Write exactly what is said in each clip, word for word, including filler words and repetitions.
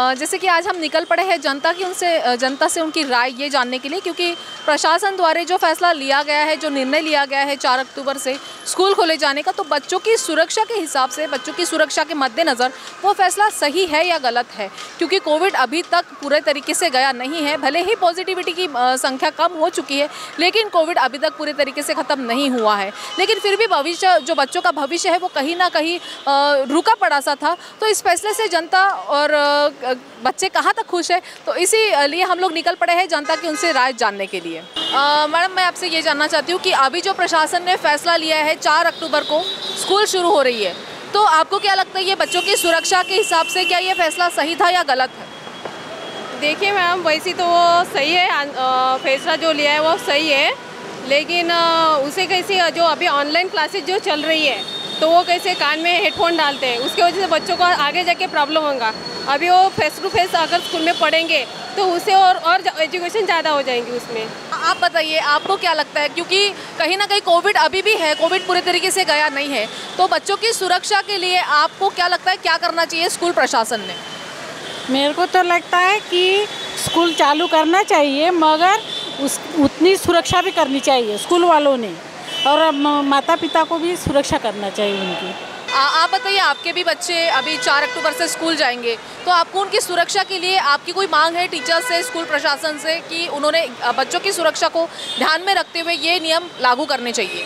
अ, जैसे कि आज हम निकल पड़े हैं जनता की उनसे जनता से उनकी राय ये जानने के लिए, क्योंकि प्रशासन द्वारा जो फैसला लिया गया है, जो निर्णय लिया गया है चार अक्टूबर से स्कूल खोले जाने का, तो बच्चों की सुरक्षा के हिसाब से, बच्चों की सुरक्षा के मद्देनज़र वो फैसला सही है या गलत है? क्योंकि कोविड अभी तक पूरे तरीके से गया नहीं है। भले ही पॉजिटिविटी की संख्या कम हो चुकी है, लेकिन कोविड अभी तक पूरे तरीके से ख़त्म नहीं हुआ है। लेकिन फिर भी भविष्य, जो बच्चों का भविष्य है, वो कहीं ना कहीं रुका पड़ा सा था। तो इस फैसले से जनता और बच्चे कहाँ तक खुश है, तो इसी लिए हम लोग निकल पड़े हैं जनता की उनसे राय जानने के लिए। मैडम, मैं आपसे ये जानना चाहती हूँ कि अभी जो प्रशासन ने फैसला लिया है चार अक्टूबर को स्कूल शुरू हो रही है, तो आपको क्या लगता है ये बच्चों की सुरक्षा के हिसाब से क्या ये फैसला सही था या गलत है? देखिए मैम, वैसे तो वो सही है, फैसला जो लिया है वो सही है, लेकिन उसे कैसे जो अभी ऑनलाइन क्लासेज जो चल रही है, तो वो कैसे कान में हेडफोन डालते हैं, उसकी वजह से बच्चों को आगे जाके प्रॉब्लम होगा। अभी वो फेस टू फेस अगर स्कूल में पढ़ेंगे तो उससे और और एजुकेशन ज़्यादा हो जाएंगी उसमें। आप बताइए, आपको क्या लगता है, क्योंकि कहीं ना कहीं कोविड अभी भी है, कोविड पूरे तरीके से गया नहीं है, तो बच्चों की सुरक्षा के लिए आपको क्या लगता है क्या करना चाहिए स्कूल प्रशासन ने? मेरे को तो लगता है कि स्कूल चालू करना चाहिए, मगर उस उतनी सुरक्षा भी करनी चाहिए स्कूल वालों ने, और माता पिता को भी सुरक्षा करना चाहिए उनकी। आ, आप बताइए, आपके भी बच्चे अभी चार अक्टूबर से स्कूल जाएंगे, तो आपको उनकी सुरक्षा के लिए आपकी कोई मांग है टीचर्स से, स्कूल प्रशासन से, कि उन्होंने बच्चों की सुरक्षा को ध्यान में रखते हुए ये नियम लागू करने चाहिए?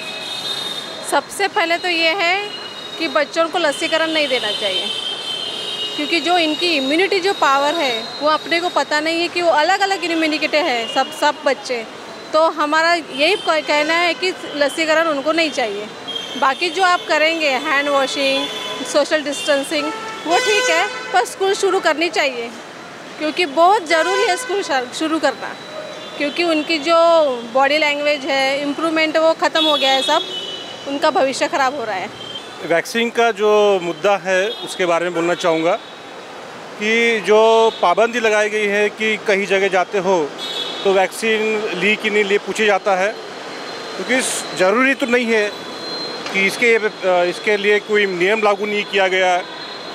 सबसे पहले तो ये है कि बच्चों को लसीकरण नहीं देना चाहिए, क्योंकि जो इनकी इम्यूनिटी जो पावर है वो अपने को पता नहीं है कि वो अलग अलग इम्यूनिटी है सब सब बच्चे। तो हमारा यही कहना है कि लसीकरण उनको नहीं चाहिए। बाकी जो आप करेंगे हैंड वॉशिंग, सोशल डिस्टेंसिंग, वो ठीक है, पर स्कूल शुरू करनी चाहिए, क्योंकि बहुत ज़रूरी है स्कूल शुरू करना, क्योंकि उनकी जो बॉडी लैंग्वेज है, इम्प्रूवमेंट वो ख़त्म हो गया है, सब उनका भविष्य ख़राब हो रहा है। वैक्सीन का जो मुद्दा है उसके बारे में बोलना चाहूँगा कि जो पाबंदी लगाई गई है कि कहीं जगह जाते हो तो वैक्सीन ली कि नहीं ली पूछा जाता है, क्योंकि ज़रूरी तो नहीं है कि इसके इसके लिए कोई नियम लागू नहीं किया गया है,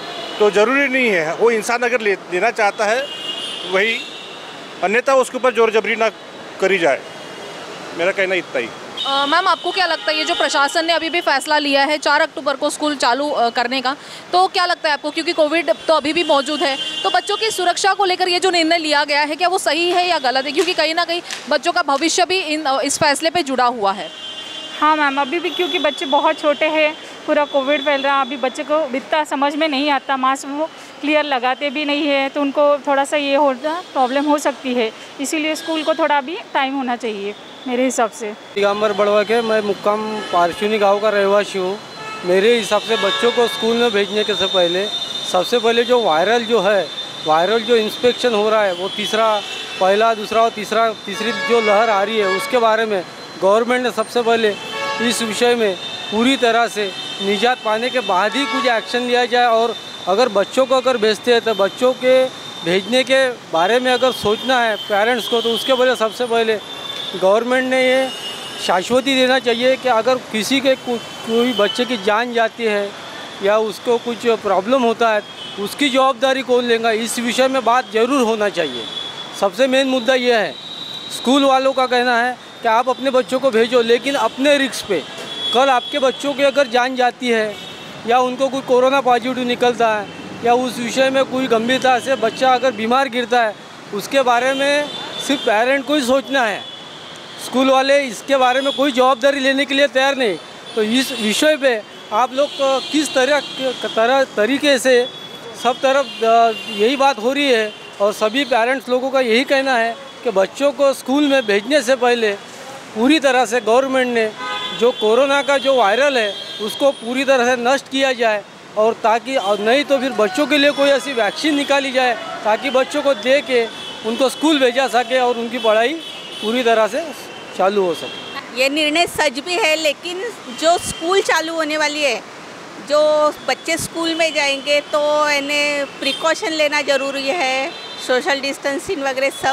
तो ज़रूरी नहीं है। वो इंसान अगर ले लेना चाहता है वही, अन्यथा उसके ऊपर जोर जबरी ना करी जाए। मेरा कहना इतना ही। मैम, आपको क्या लगता है ये जो प्रशासन ने अभी भी फैसला लिया है चार अक्टूबर को स्कूल चालू करने का, तो क्या लगता है आपको, क्योंकि कोविड तो अभी भी मौजूद है, तो बच्चों की सुरक्षा को लेकर ये जो निर्णय लिया गया है क्या वो सही है या गलत है? क्योंकि कहीं ना कहीं बच्चों का भविष्य भी इन इस फैसले पे जुड़ा हुआ है। हाँ मैम, अभी भी क्योंकि बच्चे बहुत छोटे हैं, पूरा कोविड फैल रहा, अभी बच्चे को इतना समझ में नहीं आता, मास्क वो क्लियर लगाते भी नहीं है, तो उनको थोड़ा सा ये हो प्रॉब्लम हो सकती है, इसीलिए स्कूल को थोड़ा भी टाइम होना चाहिए मेरे हिसाब से। दिगंबर बड़वा के, मैं मुक्काम पारचूनी गांव का रहवासी हूँ। मेरे हिसाब से बच्चों को स्कूल में भेजने के से पहले सबसे पहले जो वायरल जो है वायरल जो इंस्पेक्शन हो रहा है, वो तीसरा पहला दूसरा और तीसरा तीसरी जो लहर आ रही है उसके बारे में गवर्नमेंट ने सबसे पहले इस विषय में पूरी तरह से निजात पाने के बाद ही कुछ एक्शन लिया जाए। और अगर बच्चों को अगर भेजते हैं तो बच्चों के भेजने के बारे में अगर सोचना है पेरेंट्स को, तो उसके पहले सबसे पहले गवर्नमेंट ने ये शाश्वती देना चाहिए कि अगर किसी के को, कोई बच्चे की जान जाती है या उसको कुछ प्रॉब्लम होता है, उसकी जवाबदारी कौन लेगा, इस विषय में बात ज़रूर होना चाहिए। सबसे मेन मुद्दा ये है। स्कूल वालों का कहना है कि आप अपने बच्चों को भेजो, लेकिन अपने रिस्क पे। कल आपके बच्चों की अगर जान जाती है या उनको कोई कोरोना पॉजिटिव निकलता है या उस विषय में कोई गंभीरता से बच्चा अगर बीमार गिरता है, उसके बारे में सिर्फ पेरेंट को ही सोचना है। स्कूल वाले इसके बारे में कोई जवाबदारी लेने के लिए तैयार नहीं। तो इस विषय पे आप लोग किस तरह तरह तरीके से सब तरफ यही बात हो रही है, और सभी पेरेंट्स लोगों का यही कहना है कि बच्चों को स्कूल में भेजने से पहले पूरी तरह से गवर्नमेंट ने जो कोरोना का जो वायरल है उसको पूरी तरह से नष्ट किया जाए, और ताकि नहीं तो फिर बच्चों के लिए कोई ऐसी वैक्सीन निकाली जाए ताकि बच्चों को दे के उनको स्कूल भेजा सके और उनकी पढ़ाई पूरी तरह से चालू हो सके। ये निर्णय सच भी है, लेकिन जो स्कूल चालू होने वाली है, जो बच्चे स्कूल में जाएंगे तो इन्हें प्रिकॉशन लेना ज़रूरी है, सोशल डिस्टेंसिंग वगैरह सब,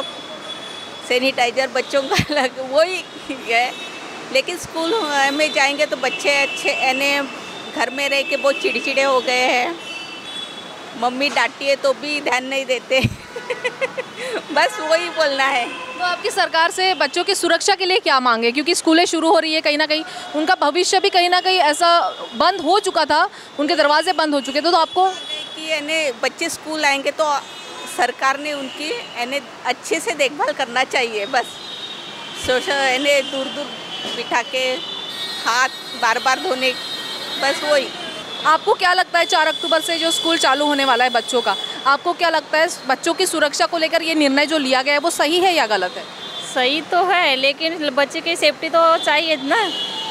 सैनिटाइजर बच्चों का अलग वही है। लेकिन स्कूल में जाएंगे तो बच्चे अच्छे इन्हें घर में रह के बहुत चिड़चिड़े हो गए हैं, मम्मी डांटी है तो भी ध्यान नहीं देते बस वही बोलना है। तो आपकी सरकार से बच्चों की सुरक्षा के लिए क्या मांगे, क्योंकि स्कूलें शुरू हो रही है, कहीं ना कहीं उनका भविष्य भी कहीं ना कहीं ऐसा बंद हो चुका था, उनके दरवाजे बंद हो चुके थे, तो आपको कि यानी बच्चे स्कूल आएंगे तो सरकार ने उनकी यानी अच्छे से देखभाल करना चाहिए। बस सोशल यानी दूर दूर बिठा के हाथ बार बार धोने, बस वही। आपको क्या लगता है चार अक्टूबर से जो स्कूल चालू होने वाला है बच्चों का, आपको क्या लगता है बच्चों की सुरक्षा को लेकर ये निर्णय जो लिया गया है वो सही है या गलत है? सही तो है, लेकिन बच्चे की सेफ्टी तो चाहिए ना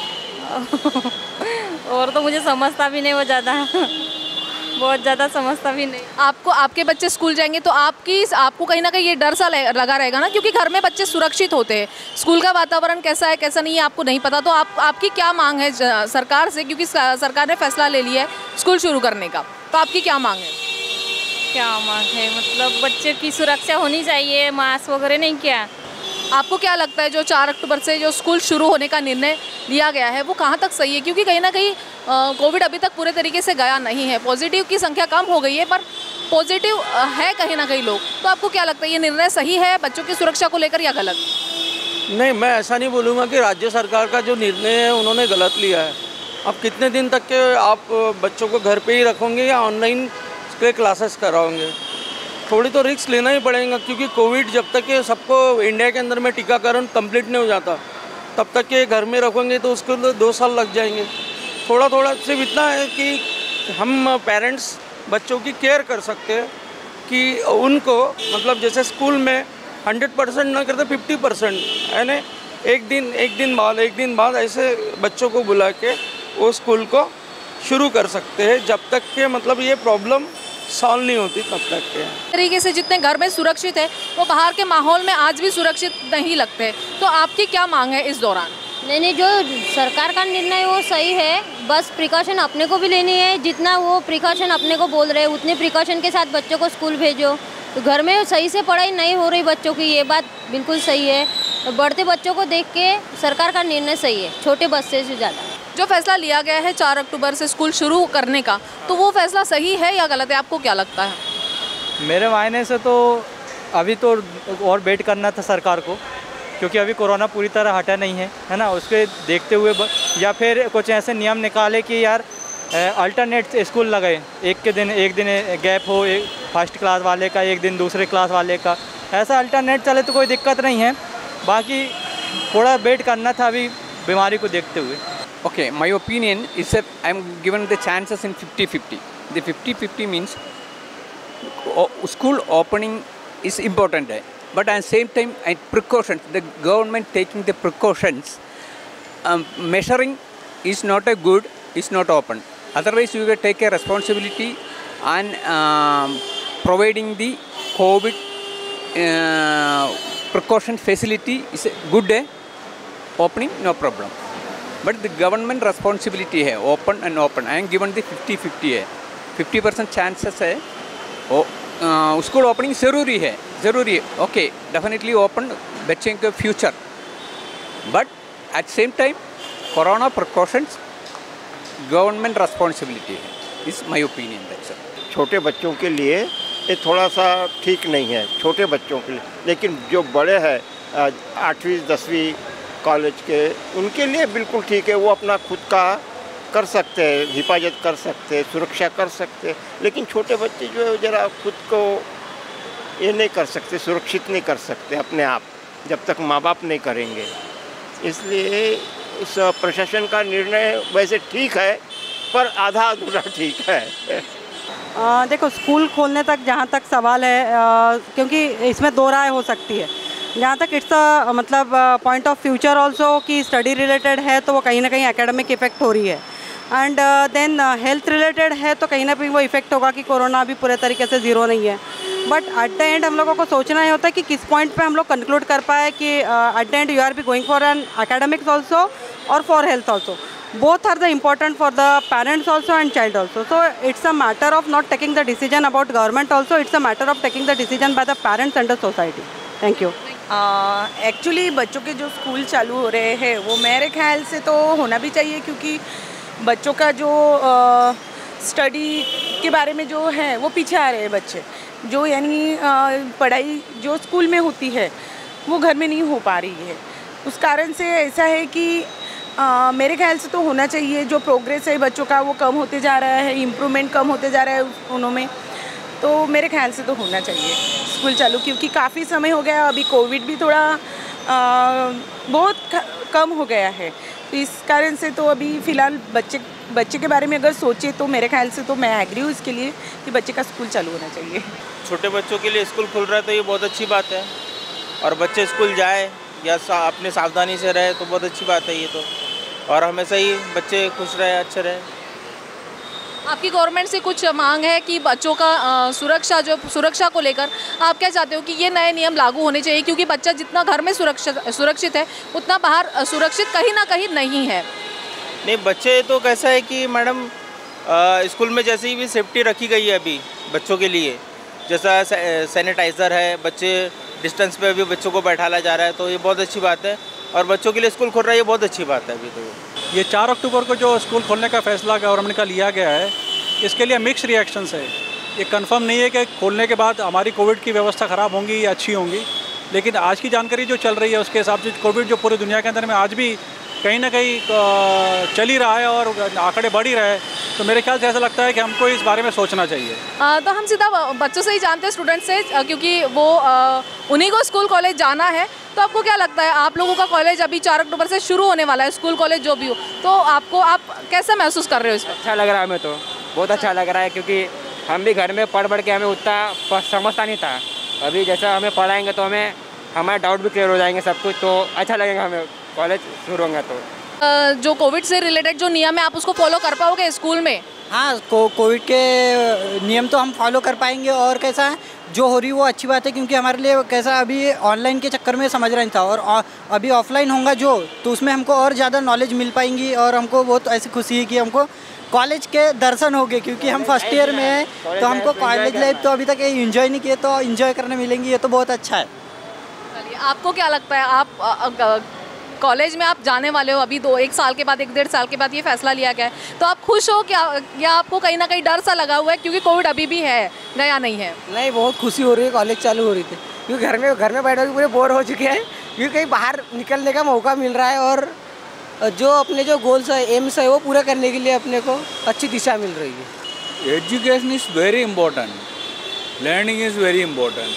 और तो मुझे समझता भी नहीं वो ज़्यादा बहुत ज़्यादा समझता भी नहीं। आपको आपके बच्चे स्कूल जाएंगे तो आपकी आपको कहीं ना कहीं ये डर सा लगा रहेगा ना, क्योंकि घर में बच्चे सुरक्षित होते हैं, स्कूल का वातावरण कैसा है कैसा नहीं है आपको नहीं पता, तो आप आपकी क्या मांग है सरकार से, क्योंकि सरकार ने फैसला ले लिया है स्कूल शुरू करने का, तो आपकी क्या मांग है? क्या मांग है मतलब बच्चे की सुरक्षा होनी चाहिए, मास्क वगैरह नहीं किया। आपको क्या लगता है जो चार अक्टूबर से जो स्कूल शुरू होने का निर्णय लिया गया है वो कहाँ तक सही है, क्योंकि कहीं ना कहीं कोविड अभी तक पूरे तरीके से गया नहीं है, पॉजिटिव की संख्या कम हो गई है पर पॉजिटिव है कहीं ना कहीं लोग, तो आपको क्या लगता है ये निर्णय सही है बच्चों की सुरक्षा को लेकर या गलत? नहीं, मैं ऐसा नहीं बोलूँगा कि राज्य सरकार का जो निर्णय है उन्होंने गलत लिया है। अब कितने दिन तक के आप बच्चों को घर पे ही रखोगे या ऑनलाइन के क्लासेस कराओगे? थोड़ी तो रिस्क लेना ही पड़ेगा, क्योंकि कोविड जब तक के सबको इंडिया के अंदर में टीकाकरण कंप्लीट नहीं हो जाता तब तक के घर में रखोगे तो उसको तो दो साल लग जाएंगे। थोड़ा थोड़ा सिर्फ इतना है कि हम पेरेंट्स बच्चों की केयर कर सकते हैं कि उनको मतलब जैसे स्कूल में हंड्रेड परसेंट ना करते फिफ्टी परसेंट है ना, एक दिन एक दिन बाद एक दिन बाद ऐसे बच्चों को बुला के वो स्कूल को शुरू कर सकते हैं जब तक के मतलब ये प्रॉब्लम सॉल्व नहीं होती तब तक के। तरीके से जितने घर में सुरक्षित है वो बाहर के माहौल में आज भी सुरक्षित नहीं लगते, तो आपकी क्या मांग है इस दौरान? नहीं नहीं, जो सरकार का निर्णय वो सही है, बस प्रिकॉशन अपने को भी लेनी है, जितना वो प्रिकॉशन अपने को बोल रहे हैं उतने प्रिकॉशन के साथ बच्चों को स्कूल भेजो। तो घर में सही से पढ़ाई नहीं हो रही बच्चों की, ये बात बिल्कुल सही है। तो बढ़ते बच्चों को देख के सरकार का निर्णय सही है, छोटे बच्चे से ज़्यादा। जो फैसला लिया गया है चार अक्टूबर से स्कूल शुरू करने का, तो वो फैसला सही है या गलत है, आपको क्या लगता है? मेरे मायने से तो अभी तो और वेट करना था सरकार को, क्योंकि अभी कोरोना पूरी तरह हटा नहीं है, है ना, उसके देखते हुए ब... या फिर कुछ ऐसे नियम निकाले कि यार अल्टरनेट स्कूल लगाए, एक के दिन एक दिन गैप हो, एक फर्स्ट क्लास वाले का एक दिन दूसरे क्लास वाले का, ऐसा अल्टरनेट चले तो कोई दिक्कत नहीं है। बाकी थोड़ा वेट करना था अभी बीमारी को देखते हुए। Okay, my opinion is that I am given the chances in fifty fifty. The fifty fifty means school opening is important, but at the same time, at precautions, the government taking the precautions, um, measuring is not a good, is not open. Otherwise, you will take a responsibility and um, providing the COVID uh, precaution facility is a good day. Opening, no problem. But the government responsibility है open and open. I am given the fifty fifty है, fifty percent chances है ओ school opening ज़रूरी है, ज़रूरी है। Okay, definitely open बच्चे के future, but at same time corona precautions government responsibility है, इस माय ओपिनियन। दैट्स छोटे बच्चों के लिए ये थोड़ा सा ठीक नहीं है, छोटे बच्चों के लिए, लेकिन जो बड़े हैं आठवीं दसवीं कॉलेज के, उनके लिए बिल्कुल ठीक है, वो अपना खुद का कर सकते हैं, हिफाजत कर सकते हैं, सुरक्षा कर सकते हैं। लेकिन छोटे बच्चे जो है ज़रा खुद को ये नहीं कर सकते, सुरक्षित नहीं कर सकते अपने आप, जब तक माँ बाप नहीं करेंगे। इसलिए इस प्रशासन का निर्णय वैसे ठीक है, पर आधा अधूरा ठीक है। आ, देखो, स्कूल खोलने तक जहाँ तक सवाल है, आ, क्योंकि इसमें दो राय हो सकती है। जहाँ तक इट्स अ मतलब पॉइंट ऑफ फ्यूचर ऑल्सो कि स्टडी रिलेटेड है तो वो कहीं ना कहीं एकेडमिक इफेक्ट हो रही है, एंड देन हेल्थ रिलेटेड है तो कहीं ना कहीं वो इफेक्ट होगा कि कोरोना अभी पूरे तरीके से ज़ीरो नहीं है। बट एट द एंड हम लोगों को सोचना ही होता है कि किस पॉइंट पे हम लोग कंक्लूड कर पाए कि at the end you are be going for an academics also और for health also, both are the important for the parents also and child also. So it's a matter of not taking the decision about government also, it's a matter of taking the decision by the parents and the society. Thank you. Actually uh, बच्चों के जो school चालू हो रहे हैं वो मेरे ख्याल से तो होना भी चाहिए, क्योंकि बच्चों का जो स्टडी uh, उसके बारे में जो है वो पीछे आ रहे हैं बच्चे, जो यानी पढ़ाई जो स्कूल में होती है वो घर में नहीं हो पा रही है। उस कारण से ऐसा है कि आ, मेरे ख्याल से तो होना चाहिए, जो प्रोग्रेस है बच्चों का वो कम होते जा रहा है, इम्प्रूवमेंट कम होते जा रहा है उनमें, तो मेरे ख्याल से तो होना चाहिए स्कूल चालू, क्योंकि काफ़ी समय हो गया, अभी कोविड भी थोड़ा आ, बहुत कम हो गया है, तो इस कारण से तो अभी फ़िलहाल बच्चे बच्चे के बारे में अगर सोचे तो मेरे ख्याल से तो मैं एग्री हूँ इसके लिए कि बच्चे का स्कूल चालू होना चाहिए। छोटे बच्चों के लिए स्कूल खुल रहा है तो ये बहुत अच्छी बात है, और बच्चे स्कूल जाए या सा, अपने सावधानी से रहे तो बहुत अच्छी बात है ये तो, और हमेशा ही बच्चे खुश रहे, अच्छे रहे। आपकी गवर्नमेंट से कुछ मांग है कि बच्चों का आ, सुरक्षा जो सुरक्षा को लेकर आप क्या चाहते हो कि ये नए नियम लागू होने चाहिए, क्योंकि बच्चा जितना घर में सुरक्षित सुरक्षित है उतना बाहर सुरक्षित कहीं ना कहीं नहीं है। नहीं, बच्चे तो कैसा है कि मैडम स्कूल में जैसे ही भी सेफ्टी रखी गई है अभी बच्चों के लिए, जैसा सैनिटाइज़र है, बच्चे डिस्टेंस पे अभी बच्चों को बैठाला जा रहा है, तो ये बहुत अच्छी बात है, और बच्चों के लिए स्कूल खोल रहा है ये बहुत अच्छी बात है। अभी तो ये चार अक्टूबर को जो स्कूल खोलने का फैसला गवर्नमेंट का लिया गया है, इसके लिए मिक्स रिएक्शंस है। ये कंफर्म नहीं है कि खोलने के बाद हमारी कोविड की व्यवस्था ख़राब होंगी या अच्छी होंगी, लेकिन आज की जानकारी जो चल रही है उसके हिसाब से कोविड जो पूरी दुनिया के अंदर में आज भी कहीं ना कहीं चल ही रहा है और आंकड़े बढ़ ही रहे हैं, तो मेरे ख्याल से ऐसा लगता है कि हमको इस बारे में सोचना चाहिए। आ, तो हम सीधा बच्चों से ही जानते हैं, स्टूडेंट से, क्योंकि वो आ, उन्हीं को स्कूल कॉलेज जाना है, तो आपको क्या लगता है, आप लोगों का कॉलेज अभी चार अक्टूबर से शुरू होने वाला है, स्कूल कॉलेज जो भी हो, तो आपको आप कैसा महसूस कर रहे हो इसमें? अच्छा लग रहा है हमें, तो बहुत अच्छा लग रहा है, क्योंकि हम भी घर में पढ़ पढ़ के हमें उतना समझता नहीं था, अभी जैसा हमें पढ़ाएंगे तो हमें हमारे डाउट भी क्लियर हो जाएंगे सब कुछ, तो अच्छा लगेगा हमें कॉलेज शुरू होगा। तो जो कोविड से रिलेटेड जो नियम है आप उसको फॉलो कर पाओगे स्कूल में? हाँ, को कोविड के नियम तो हम फॉलो कर पाएंगे, और कैसा है जो हो रही वो अच्छी बात है, क्योंकि हमारे लिए कैसा अभी ऑनलाइन के चक्कर में समझ रहा था, और अभी ऑफलाइन होगा जो, तो उसमें हमको और ज़्यादा नॉलेज मिल पाएंगी, और हमको बहुत ऐसी खुशी है कि हमको कॉलेज के दर्शन हो गए, क्योंकि हम फर्स्ट ईयर में हैं, तो हमको कॉलेज लाइफ तो अभी तक इन्जॉय नहीं किए, तो इन्जॉय करने मिलेंगी, ये तो बहुत अच्छा है। चलिए, आपको क्या लगता है, आप कॉलेज में आप जाने वाले हो अभी दो एक साल के बाद, एक डेढ़ साल के बाद ये फैसला लिया गया है, तो आप खुश हो क्या, या आपको कहीं ना कहीं डर सा लगा हुआ है, क्योंकि कोविड अभी भी है, गया नहीं है? नहीं, बहुत खुशी हो रही है, कॉलेज चालू हो रही थी, क्योंकि घर में घर में बैठे हुए पूरे बोर हो चुके हैं, क्योंकि कहीं बाहर निकलने का मौका मिल रहा है, और जो अपने जो गोल्स है, एम्स है, वो पूरा करने के लिए अपने को अच्छी दिशा मिल रही है। Education is very important, learning is very important,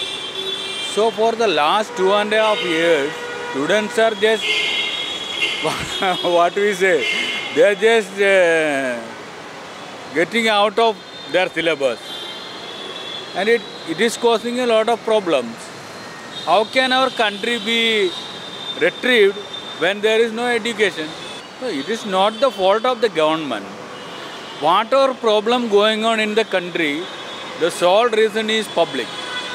so for the last two and half years students are just what we say, they are just uh, getting out of their syllabus, and it, it is causing a lot of problems. How can our country be retrieved when there is no education? So it is not the fault of the government. Whatever problem going on in the country, the sole reason is public.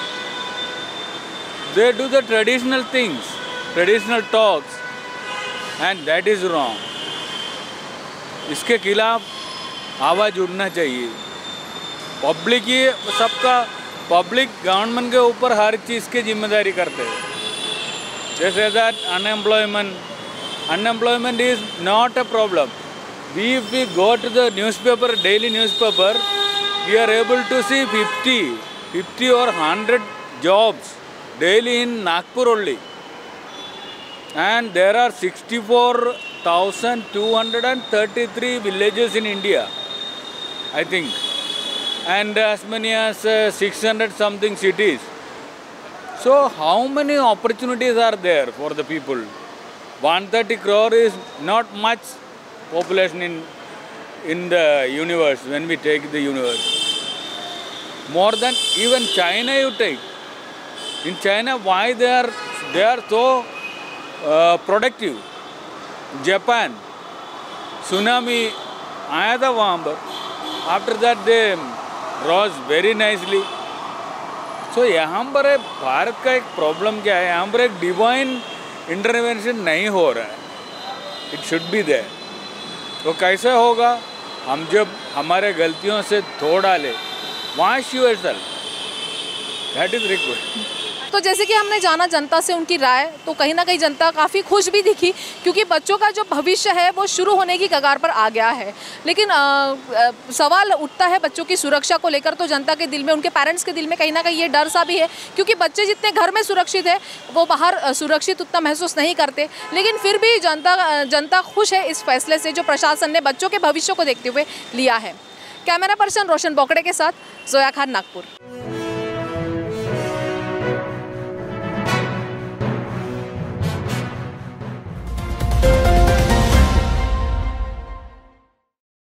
They do the traditional things, traditional talks, and that is wrong. इसके खिलाफ आवाज़ उठना चाहिए। Public ही सबका, public government के ऊपर हर चीज़ की जिम्मेदारी करते हैं। जैसे that unemployment, unemployment is not a problem. We if we go to the newspaper, daily newspaper, we are able to see fifty, fifty और hundred jobs daily in Nagpur only. And there are sixty-four thousand two hundred thirty-three villages in India, I think, and as many as uh, six hundred something cities. So how many opportunities are there for the people? one hundred thirty crore is not much population in in the universe. When we take the universe, more than even China you take. In China, why they are they are so Uh, productive? Japan, tsunami आया था वहाँ पर, after that they rose very nicely. So यहाँ पर है भारत का एक problem क्या है, यहाँ पर एक डिवाइन इंटरवेंशन नहीं हो रहा है। It should be there. तो कैसे होगा, हम जब हमारे गलतियों से धो डाले, wash yourself, that is request. तो जैसे कि हमने जाना जनता से उनकी राय, तो कहीं ना कहीं जनता काफ़ी खुश भी दिखी क्योंकि बच्चों का जो भविष्य है वो शुरू होने की कगार पर आ गया है। लेकिन आ, आ, सवाल उठता है बच्चों की सुरक्षा को लेकर, तो जनता के दिल में, उनके पेरेंट्स के दिल में कहीं ना कहीं ये डर सा भी है क्योंकि बच्चे जितने घर में सुरक्षित है वो बाहर सुरक्षित उतना महसूस नहीं करते। लेकिन फिर भी जनता जनता खुश है इस फैसले से जो प्रशासन ने बच्चों के भविष्य को देखते हुए लिया है। कैमरा पर्सन रोशन बोकड़े के साथ जोया खान, नागपुर।